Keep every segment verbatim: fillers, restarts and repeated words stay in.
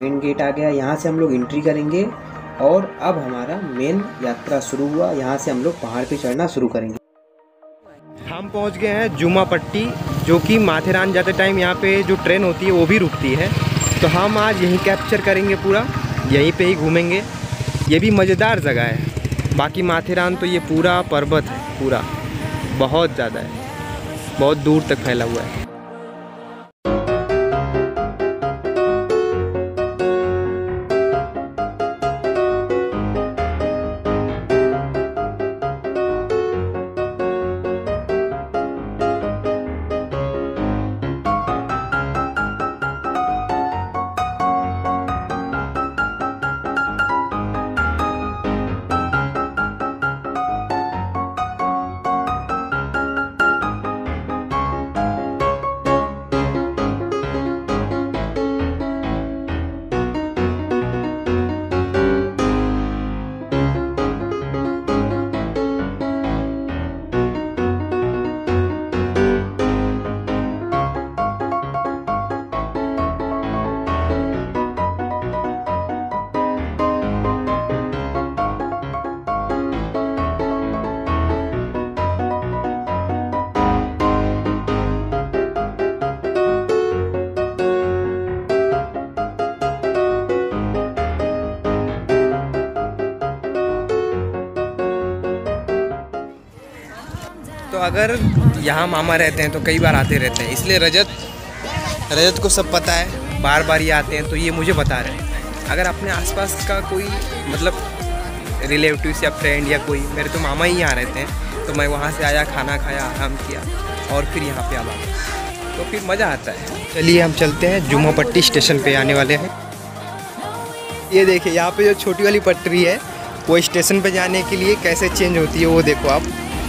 Main gate आ गया, यहाँ से हम लोग एंट्री करेंगे और अब हमारा मेन यात्रा शुरू हुआ। यहाँ से हम लोग पहाड़ पे चढ़ना शुरू करेंगे। हम पहुँच गए हैं जुमा पट्टी, जो कि माथेरान जाते टाइम यहाँ पे जो ट्रेन होती है वो भी रुकती है। तो हम आज यहीं कैप्चर करेंगे, पूरा यहीं पे ही घूमेंगे। ये भी मज़ेदार जगह है। बाकी माथेरान तो ये पूरा पर्वत है, पूरा बहुत ज़्यादा है, बहुत दूर तक फैला हुआ है। तो अगर यहाँ मामा रहते हैं तो कई बार आते रहते हैं, इसलिए रजत रजत को सब पता है, बार बार ये आते हैं। तो ये मुझे बता रहे हैं, अगर अपने आसपास का कोई मतलब रिलेटिव्स या फ्रेंड या कोई, मेरे तो मामा ही यहाँ रहते हैं, तो मैं वहाँ से आया, खाना खाया, आराम किया और फिर यहाँ पे आ गया, तो फिर मज़ा आता है। चलिए हम चलते हैं, जुमा पट्टी स्टेशन पे आने वाले हैं। ये देखिए यहाँ पे जो छोटी वाली पटरी है वो स्टेशन पे जाने के लिए कैसे चेंज होती है वो देखो आप।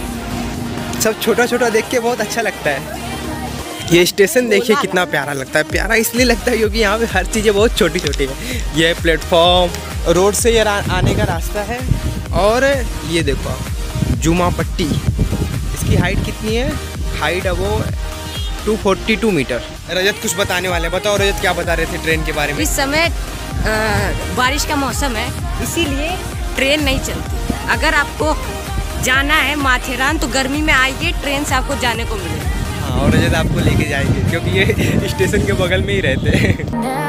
सब छोटा छोटा देख के बहुत अच्छा लगता है। ये स्टेशन देखिए कितना प्यारा लगता है। प्यारा इसलिए लगता है क्योंकि यहाँ पे हर चीज़ें बहुत छोटी छोटी है। ये प्लेटफॉर्म, रोड से ये आने का रास्ता है। और ये देखो आप जुमा पट्टी, इसकी हाइट कितनी है? हाइट है वो दो सौ बयालीस मीटर। रजत कुछ बताने वाले, बताओ रजत क्या बता रहे थे ट्रेन के बारे में? इस समय आ, बारिश का मौसम है, इसीलिए ट्रेन नहीं चलती। अगर आपको जाना है माथेरान तो गर्मी में आइए, ट्रेन से आपको जाने को मिलेगा। हाँ, और रजत आपको लेके जाएंगे क्योंकि ये स्टेशन के बगल में ही रहते हैं।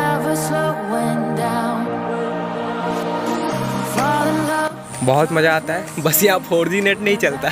बहुत मज़ा आता है, बस यहाँ फोर जी नेट नहीं चलता।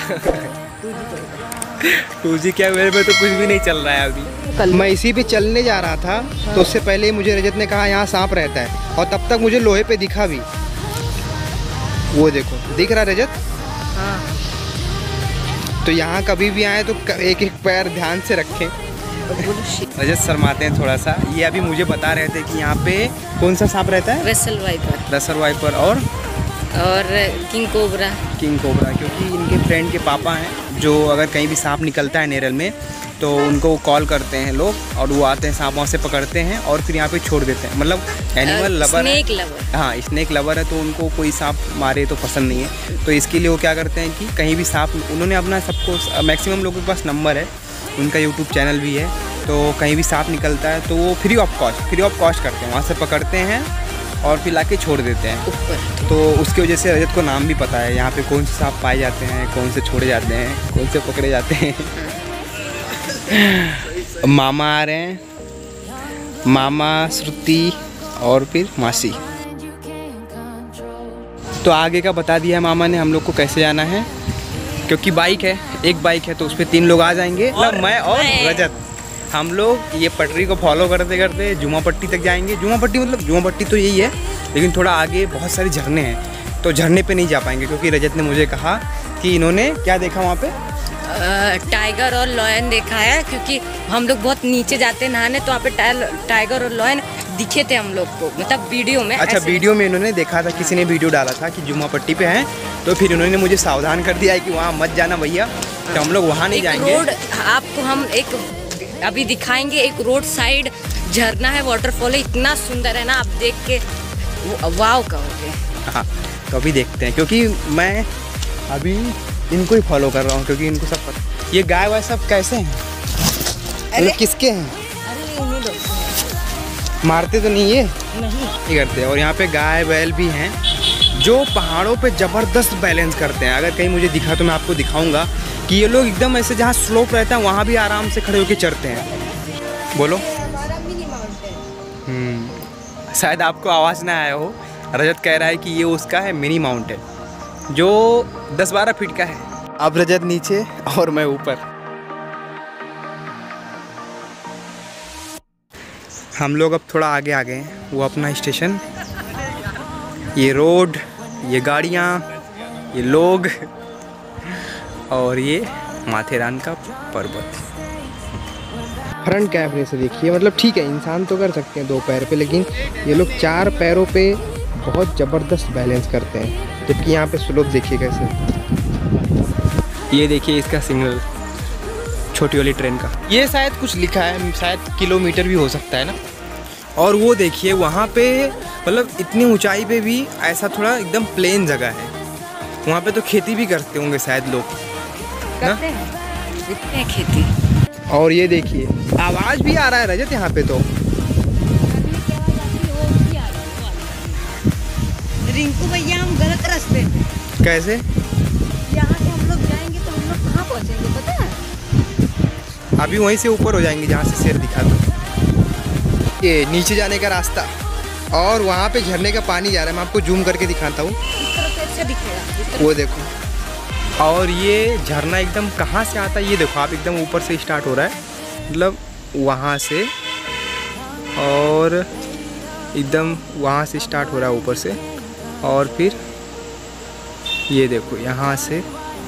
टू जी क्या, मेरे में तो कुछ भी नहीं चल रहा है अभी। मैं इसी पे चलने जा रहा था तो उससे पहले मुझे रजत ने कहा यहाँ सांप रहता है, और तब तक मुझे लोहे पे दिखा भी। वो देखो, दिख रहा रजत? हाँ। तो यहाँ कभी भी आए तो एक एक पैर ध्यान से रखें। रजत शर्माते हैं थोड़ा सा। ये अभी मुझे बता रहे थे कि यहाँ पे कौन सा सांप रहता है? Russell viper. रसल वाइपर और और किंग कोबरा। किंग कोबरा, क्योंकि इनके फ्रेंड के पापा हैं जो अगर कहीं भी सांप निकलता है नेरल में तो उनको कॉल करते हैं लोग, और वो आते हैं, सांप वहाँ से पकड़ते हैं और फिर यहाँ पे छोड़ देते हैं। मतलब एनिमल लवर, स्नेक लवर। हाँ, स्नेक लवर है, तो उनको कोई सांप मारे तो पसंद नहीं है। तो इसके लिए वो क्या करते हैं कि कहीं भी सांप, उन्होंने अपना सबको, मैक्सिमम लोगों के पास नंबर है, उनका यूट्यूब चैनल भी है, तो कहीं भी सांप निकलता है तो वो free of cost free of cost करते हैं, वहाँ से पकड़ते हैं और फिर लाके छोड़ देते हैं ऊपर। तो उसकी वजह से रजत को नाम भी पता है, यहाँ पे कौन से सांप पाए जाते हैं, कौन से छोड़े जाते हैं, कौन से पकड़े जाते हैं। मामा आ रहे हैं, मामा, श्रुति और फिर मासी। तो आगे का बता दिया मामा ने हम लोग को कैसे जाना है, क्योंकि बाइक है, एक बाइक है तो उस पर तीन लोग आ जाएंगे, मतलब मैं और रजत। हम लोग ये पटरी को फॉलो करते करते जुमा पट्टी तक जाएंगे। जुमा पट्टी मतलब जुमा पट्टी तो यही है, लेकिन थोड़ा आगे बहुत सारे झरने हैं, तो झरने पे नहीं जा पाएंगे, क्योंकि रजत ने मुझे कहा कि इन्होंने क्या देखा वहाँ पे, टाइगर और लॉयन देखा है, क्योंकि हम लोग बहुत नीचे जाते हैं नहाने, तो वहाँ पे टाइगर और लॉयन दिखे थे हम लोग को, मतलब वीडियो में। अच्छा, वीडियो में इन्होंने देखा था, किसी ने वीडियो डाला था कि जुमा पट्टी पे हैं, तो फिर उन्होंने मुझे सावधान कर दिया है कि वहाँ मत जाना भैया, तो हम लोग वहाँ नहीं जाएंगे। रोड आपको हम एक अभी दिखाएंगे, एक रोड साइड झरना है, वाटरफॉल है, इतना सुंदर है ना, आप देख के वाव कहोगे। हाँ, तो अभी देखते हैं, क्योंकि मैं अभी इनको ही फॉलो कर रहा हूँ, क्योंकि इनको सब पता। ये गाय वाय सब कैसे हैं? अरे किसके हैं? अरे मारते तो नहीं ये? नहीं। ये करते हैं। और यहाँ पे गाय बैल भी हैं जो पहाड़ों पे ज़बरदस्त बैलेंस करते हैं। अगर कहीं मुझे दिखा तो मैं आपको दिखाऊंगा कि ये लोग एकदम ऐसे जहाँ स्लोप रहता है वहाँ भी आराम से खड़े होकर चढ़ते हैं। बोलो। हम्म शायद आपको आवाज़ ना आया हो, रजत कह रहा है कि ये उसका है मिनी माउंटेन जो दस बारह फीट का है। अब रजत नीचे और मैं ऊपर। हम लोग अब थोड़ा आगे आ गए हैं, वो अपना स्टेशन, ये रोड, ये गाड़ियाँ, ये लोग और ये माथेरान का पर्वत। फ्रंट कैमरे से देखिए, मतलब ठीक है इंसान तो कर सकते हैं दो पैर पे, लेकिन ये लोग चार पैरों पे बहुत ज़बरदस्त बैलेंस करते हैं। जबकि यहाँ पे स्लोप देखिए कैसे, ये देखिए इसका सिग्नल छोटी वाली ट्रेन का, ये शायद कुछ लिखा है, शायद किलोमीटर भी हो सकता है ना। और वो देखिए वहाँ पे मतलब इतनी ऊंचाई पे भी ऐसा थोड़ा एकदम प्लेन जगह है, वहाँ पे तो खेती भी करते होंगे शायद लोग ना, इतने खेती। और ये देखिए आवाज़ भी आ रहा है रजत यहाँ पे तो। रिंकू भैया हम गलत रास्ते पे। कैसे? यहाँ से हम लोग जाएंगे तो हम लोग कहाँ पहुँचेंगे पता है? अभी वहीं से ऊपर हो जाएंगे जहाँ से शेर दिखा था। ये नीचे जाने का रास्ता और वहाँ पे झरने का पानी जा रहा है, मैं आपको जूम करके दिखाता हूँ। इस तरफ से अच्छा दिखेगा, वो देखो। और ये झरना एकदम कहाँ से आता है ये देखो आप, एकदम ऊपर से स्टार्ट हो रहा है, मतलब वहाँ से, और एकदम वहाँ से स्टार्ट हो रहा है ऊपर से, और फिर ये देखो यहाँ से,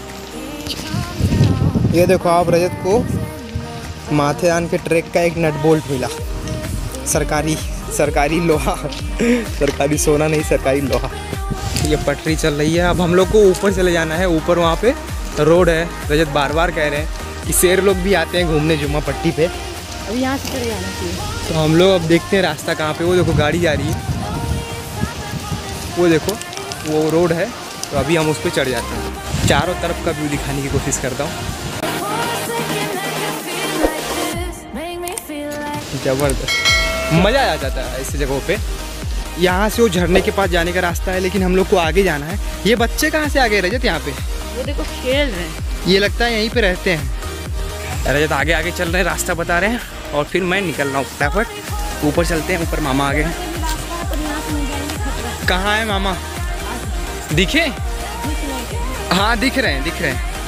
ये देखो आप रजत को माथेरान के ट्रैक का एक नट बोल्ट मिला, सरकारी सरकारी लोहा सरकारी सोना नहीं, सरकारी लोहा। ये पटरी चल रही है, अब हम लोग को ऊपर चले जाना है। ऊपर वहाँ पे रोड है, रजत बार बार कह रहे हैं कि शेर लोग भी आते हैं घूमने जुम्मा पट्टी पे। अभी यहाँ से चले जाना चाहिए। तो हम लोग अब देखते हैं रास्ता कहाँ पे। वो देखो गाड़ी जा रही है, वो देखो वो रोड है, तो अभी हम उस पर चढ़ जाते हैं। चारों तरफ का व्यू दिखाने की कोशिश करता हूँ। ज़बरदस्त मज़ा आ जाता है ऐसी जगहों पे। यहाँ से वो झरने के पास जाने का रास्ता है, लेकिन हम लोग को आगे जाना है। ये बच्चे कहाँ से आ गए रजत यहाँ पे? वो देखो खेल रहे हैं, ये लगता है यहीं पे रहते हैं। रजत आगे आगे चल रहे हैं, रास्ता बता रहे हैं, और फिर मैं निकल रहा हूँ फटाफट। ऊपर चलते हैं, ऊपर मामा आ गए हैं। कहाँ है मामा? दिखे? हाँ दिख रहे हैं, दिख रहे हैं।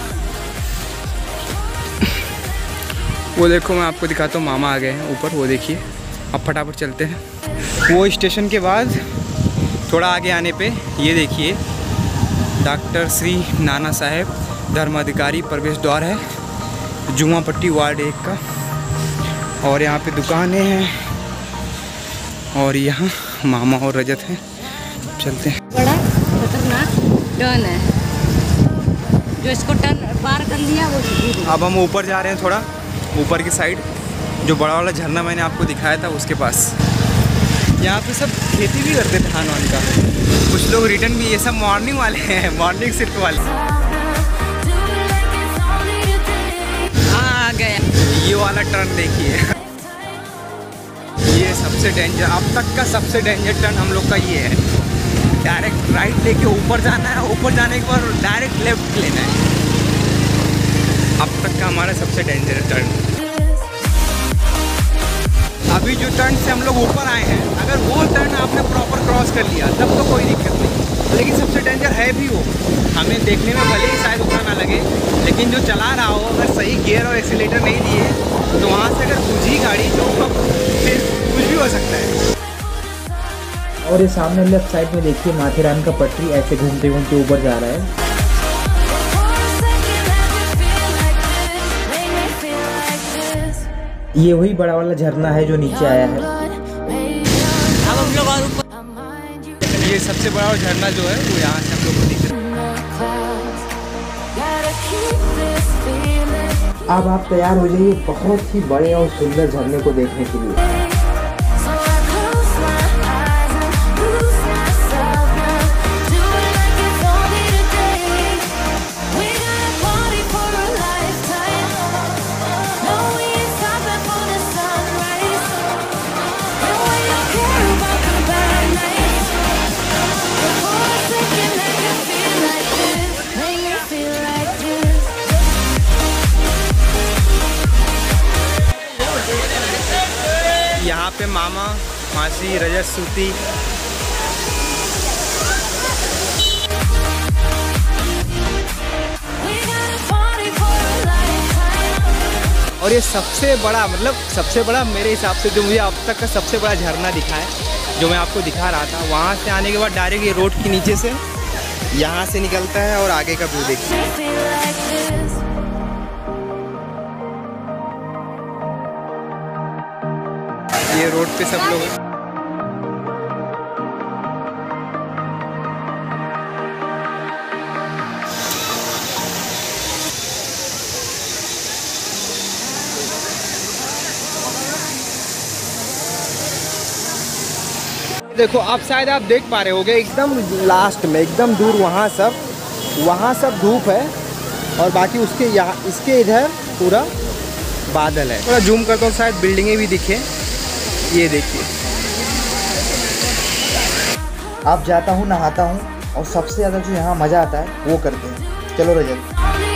वो देखो मैं आपको दिखाता हूँ, मामा आ गए हैं ऊपर, वो देखिए। अब फटाफट चलते हैं। वो स्टेशन के बाद थोड़ा आगे आने पे ये देखिए डॉक्टर श्री नाना साहेब धर्माधिकारी प्रवेश द्वार है, जुम्मा पट्टी वार्ड एक का। और यहाँ पे दुकानें हैं, और यहाँ मामा और रजत हैं। चलते हैं। बड़ा खतरनाक टर्न है, जो इसको टर्न पार कर लिया वो। अब हम ऊपर जा रहे हैं, थोड़ा ऊपर की साइड, जो बड़ा वाला झरना मैंने आपको दिखाया था उसके पास। यहाँ पे सब खेती भी करते थे धान वान का। कुछ लोग रिटर्न भी, ये सब मॉर्निंग वाले हैं, मॉर्निंग शिफ्ट वाले। आ गया ये वाला टर्न देखिए, ये सबसे डेंजर, अब तक का सबसे डेंजर टर्न हम लोग का ये है। डायरेक्ट राइट लेके ऊपर जाना है, ऊपर जाने के बाद डायरेक्ट लेफ्ट लेना है। अब तक का हमारा सबसे डेंजर टर्न। अभी जो टर्न से हम लोग ऊपर आए हैं, अगर वो टर्न आपने प्रॉपर क्रॉस कर लिया तब तो कोई दिक्कत नहीं, लेकिन सबसे डेंजर है भी वो। हमें देखने में भले ही शायद उतना ना लगे, लेकिन जो चला रहा हो अगर सही गियर और एक्सीलेटर नहीं दिए तो वहाँ से अगर बुझी गाड़ी तो फिर कुछ भी हो सकता है। और ये सामने लेफ्ट साइड में देखिए माथेरान का पटरी ऐसे घूमते घूमते ऊपर जा रहा है। ये वही बड़ा वाला झरना है जो नीचे आया है। अब हम लोग और ऊपर। ये सबसे बड़ा झरना जो है वो यहाँ से हम लोग को दिख रहा है। अब आप तैयार हो जाइए बहुत ही बड़े और सुंदर झरने को देखने के लिए। Bye. मामा, मासी, रजत, श्रुति। और ये सबसे बड़ा मतलब सबसे बड़ा मेरे हिसाब से जो मुझे अब तक का सबसे बड़ा झरना दिखा है, जो मैं आपको दिखा रहा था। वहाँ से आने के बाद डायरेक्ट ये रोड के नीचे से यहाँ से निकलता है और आगे का व्यू देखिए। ये रोड पे सब लोग देखो, आप शायद आप देख पा रहे होगे एकदम लास्ट में एकदम दूर वहाँ सब वहाँ सब धूप है और बाकी उसके यहाँ इसके इधर पूरा बादल है। थोड़ा जूम करता हूँ, शायद बिल्डिंगें भी दिखे। ये देखिए, अब जाता हूँ, नहाता हूँ और सबसे ज़्यादा जो यहाँ मज़ा आता है वो करते हैं। चलो रजत।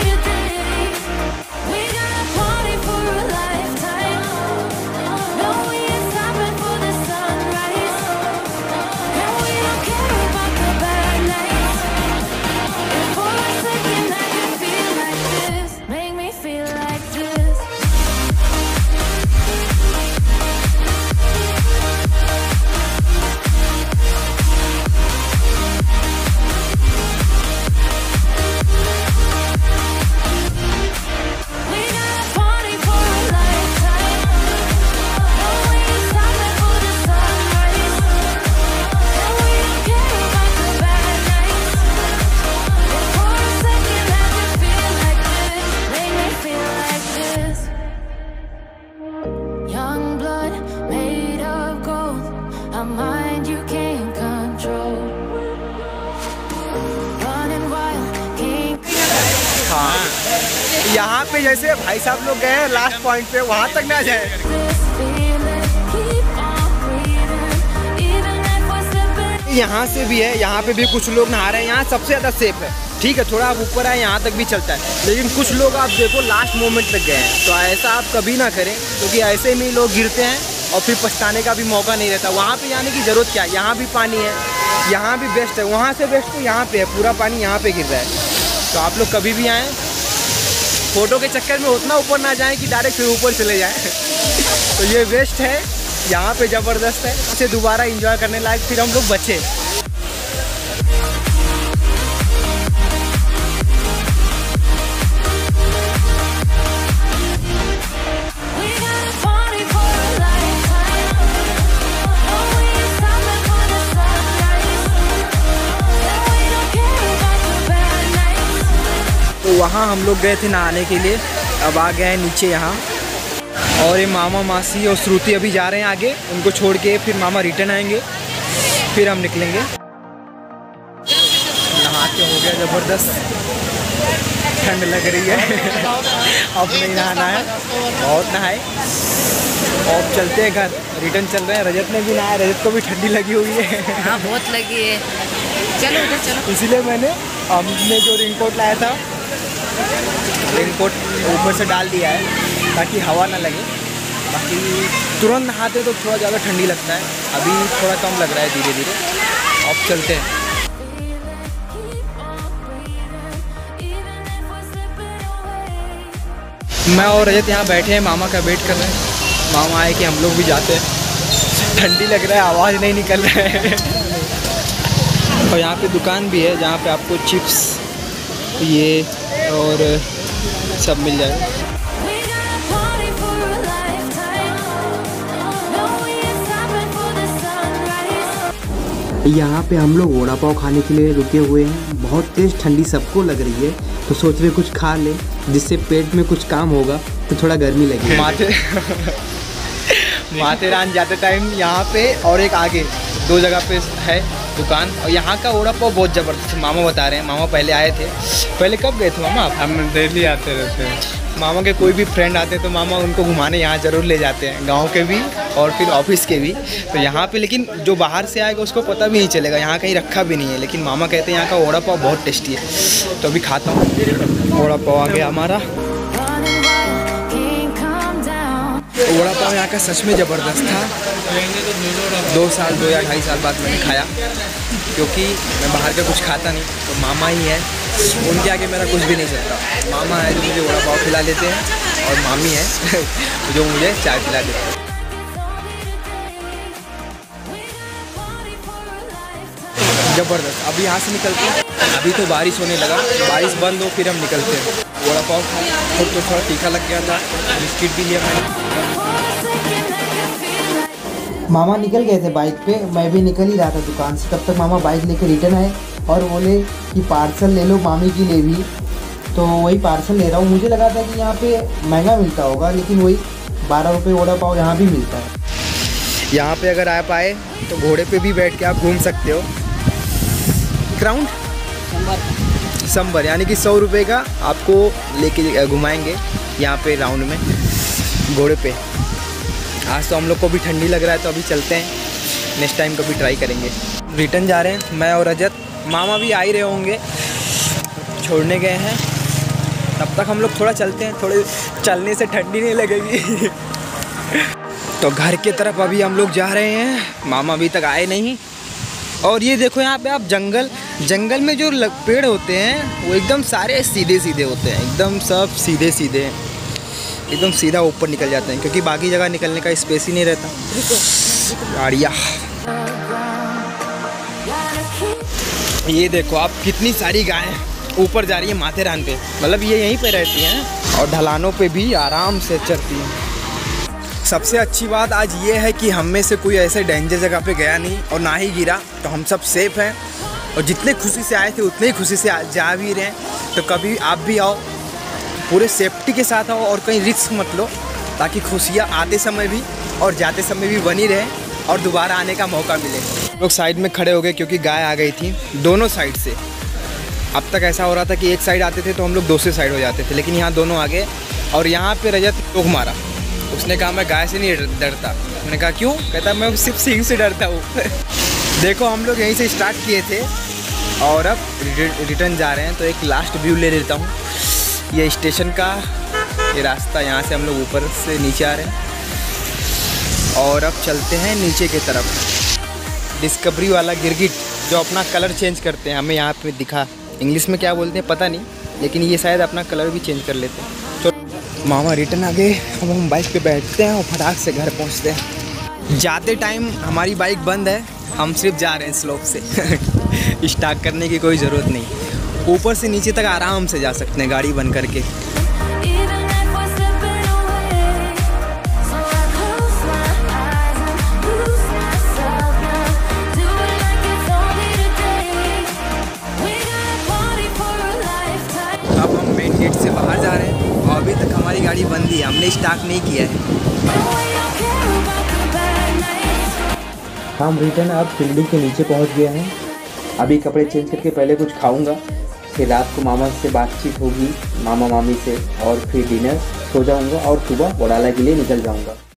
यहाँ पे जैसे भाई साहब लोग गए लास्ट पॉइंट पे, वहाँ तक ना जाए। यहाँ से भी है, यहाँ पे भी कुछ लोग नहा रहे हैं। यहाँ सबसे ज़्यादा सेफ है, ठीक है। थोड़ा आप ऊपर आए, यहाँ तक भी चलता है, लेकिन कुछ लोग आप देखो लास्ट मोमेंट तक गए हैं। तो ऐसा आप कभी ना करें, क्योंकि ऐसे में लोग गिरते हैं और फिर पछताने का भी मौका नहीं रहता। वहाँ पे जाने की ज़रूरत क्या है, यहाँ भी पानी है, यहाँ भी बेस्ट है। वहाँ से बेस्ट तो यहाँ पे है, पूरा पानी यहाँ पे गिर रहा है। तो आप लोग कभी भी आएँ, फोटो के चक्कर में उतना ऊपर ना जाएं कि डायरेक्ट फिर ऊपर चले जाएं। तो ये बेस्ट है, यहाँ पे ज़बरदस्त है। इसे दोबारा एंजॉय करने लायक फिर हम लोग बचे। तो वहाँ हम लोग गए थे नहाने के लिए, अब आ गए हैं नीचे यहाँ। और ये मामा, मासी और श्रुति अभी जा रहे हैं आगे, उनको छोड़ के फिर मामा रिटर्न आएंगे, फिर हम निकलेंगे। नहा के हो गया ज़बरदस्त, ठंड लग रही है। अब नहीं नहाना है, बहुत नहाए। अब चलते हैं घर, रिटर्न चल रहे हैं। रजत ने भी नहाया, रजत को भी ठंडी लगी हुई है। हाँ बहुत लगी है, चलो उधर चलो। इसीलिए मैंने हमने जो रेनकोट लाया था, रेनकोट ऊपर से डाल दिया है ताकि हवा ना लगे। बाकी तुरंत नहाते तो थोड़ा ज़्यादा ठंडी लगता है, अभी थोड़ा कम लग रहा है धीरे धीरे। अब चलते हैं। मैं और रजत यहाँ बैठे हैं, मामा का वेट कर रहे हैं। मामा आए कि हम लोग भी जाते हैं। ठंडी लग रहा है, आवाज़ नहीं निकल रहा है। और यहाँ पे दुकान भी है जहाँ पे आपको चिप्स ये और सब मिल जाएगा। यहाँ पे हम लोग वड़ा पाव खाने के लिए रुके हुए हैं। बहुत तेज़ ठंडी सबको लग रही है, तो सोच रहे कुछ खा ले जिससे पेट में कुछ काम होगा, तो थोड़ा गर्मी लगेगी। माथे माथेरान जाते टाइम यहाँ पे और एक आगे दो जगह पे है दुकान, और यहाँ का वड़ा पाव बहुत ज़बरदस्त। मामा बता रहे हैं, मामा पहले आए थे। पहले कब गए थे मामा आप? हम डेली आते रहते हैं। मामा के कोई भी फ्रेंड आते हैं तो मामा उनको घुमाने यहाँ ज़रूर ले जाते हैं, गांव के भी और फिर ऑफिस के भी। तो यहाँ पे लेकिन जो बाहर से आएगा उसको पता भी नहीं चलेगा, यहाँ कहीं रखा भी नहीं है। लेकिन मामा कहते हैं यहाँ का वड़ा पाव बहुत टेस्टी है। तो अभी खाता हूँ। वड़ा पाव आ गया हमारा। वड़ा पाव यहाँ का सच में ज़बरदस्त था। दो साल दो या ढाई साल बाद मैंने खाया, क्योंकि मैं बाहर का कुछ खाता नहीं। तो मामा ही है, उनके आगे मेरा कुछ भी नहीं चलता। मामा है जो मुझे वड़ा पाव खिला देते हैं, और मामी है जो मुझे चाय पिला देते हैं। ज़बरदस्त। अभी यहाँ से निकलते हैं। अभी तो बारिश होने लगा, बारिश बंद हो फिर हम निकलते हैं। वड़ा पाव खाया, खुद तो थोड़ा तीखा लग गया था, बिस्किट भी लिया मैंने। मामा निकल गए थे बाइक पे, मैं भी निकल ही रहा था दुकान से। तब तक मामा बाइक लेके रिटर्न आए और बोले कि पार्सल ले लो मामी के लिए भी। तो वही पार्सल ले रहा हूँ। मुझे लगा था कि यहाँ पे महंगा मिलता होगा, लेकिन वही बारह रुपये वड़ा पाव यहाँ भी मिलता है। यहाँ पे अगर आप आए तो घोड़े पे भी बैठ के आप घूम सकते हो। ग्राउंड संबर यानी कि सौ रुपये का आपको लेके घुमाएंगे यहाँ पे राउंड में घोड़े पे। आज तो हम लोग को भी ठंडी लग रहा है, तो अभी चलते हैं, नेक्स्ट टाइम कभी ट्राई करेंगे। रिटर्न जा रहे हैं मैं और रजत। मामा भी आ ही रहे होंगे, छोड़ने गए हैं। तब तक हम लोग थोड़ा चलते हैं, थोड़े चलने से ठंडी नहीं लगेगी। तो घर के तरफ अभी हम लोग जा रहे हैं, मामा अभी तक आए नहीं। और ये देखो यहाँ पे आप जंगल जंगल में जो पेड़ होते हैं वो एकदम सारे सीधे सीधे होते हैं, एकदम सब सीधे सीधे एकदम सीधा ऊपर निकल जाते हैं, क्योंकि बाकी जगह निकलने का स्पेस ही नहीं रहता। गाड़ियाँ ये देखो आप, कितनी सारी गायें ऊपर जा रही है माथेरान पे, मतलब ये यहीं पे रहती हैं और ढलानों पे भी आराम से चढ़ती हैं। सबसे अच्छी बात आज ये है कि हम में से कोई ऐसे डेंजर जगह पे गया नहीं और ना ही गिरा, तो हम सब सेफ हैं। और जितने खुशी से आए थे उतने ही खुशी से जा भी रहे हैं। तो कभी आप भी आओ, पूरे सेफ्टी के साथ आओ और कहीं रिस्क मत लो, ताकि खुशियाँ आते समय भी और जाते समय भी बनी रहे और दोबारा आने का मौका मिले। लोग साइड में खड़े हो गए क्योंकि गाय आ गई थी दोनों साइड से। अब तक ऐसा हो रहा था कि एक साइड आते थे तो हम लोग दूसरी साइड हो जाते थे, लेकिन यहाँ दोनों आ गए। और यहाँ पे रजत टोक मारा, उसने कहा मैं गाय से नहीं डरता। मैंने कहा क्यों? कहता मैं सिर्फ सिंह से डरता हूँ। देखो हम लोग यहीं से स्टार्ट किए थे और अब रिटर्न जा रहे हैं। तो एक लास्ट व्यू ले लेता हूँ, ये स्टेशन का ये रास्ता, यहाँ से हम लोग ऊपर से नीचे आ रहे हैं और अब चलते हैं नीचे की तरफ। डिस्कवरी वाला गिरगिट जो अपना कलर चेंज करते हैं, हमें यहाँ पे दिखा, इंग्लिश में क्या बोलते हैं पता नहीं, लेकिन ये शायद अपना कलर भी चेंज कर लेते हैं। तो मामा रिटर्न आ गए, अब हम बाइक पे बैठते हैं और फटाक से घर पहुँचते हैं। जाते टाइम हमारी बाइक बंद है, हम सिर्फ जा रहे हैं स्लोप से। स्टार्ट करने की कोई ज़रूरत नहीं, ऊपर से नीचे तक आराम से जा सकते हैं गाड़ी बंद करके। अब हम मेन गेट से बाहर जा रहे हैं और अभी तक हमारी गाड़ी बंद ही है, हमने स्टार्ट नहीं किया है। हम रिटर्न अब बिल्डिंग के नीचे पहुंच गए हैं। अभी कपड़े चेंज करके पहले कुछ खाऊंगा, फिर रात को मामा से बातचीत होगी, मामा मामी से, और फिर डिनर, सो जाऊंगा और सुबह वडाला के लिए निकल जाऊंगा।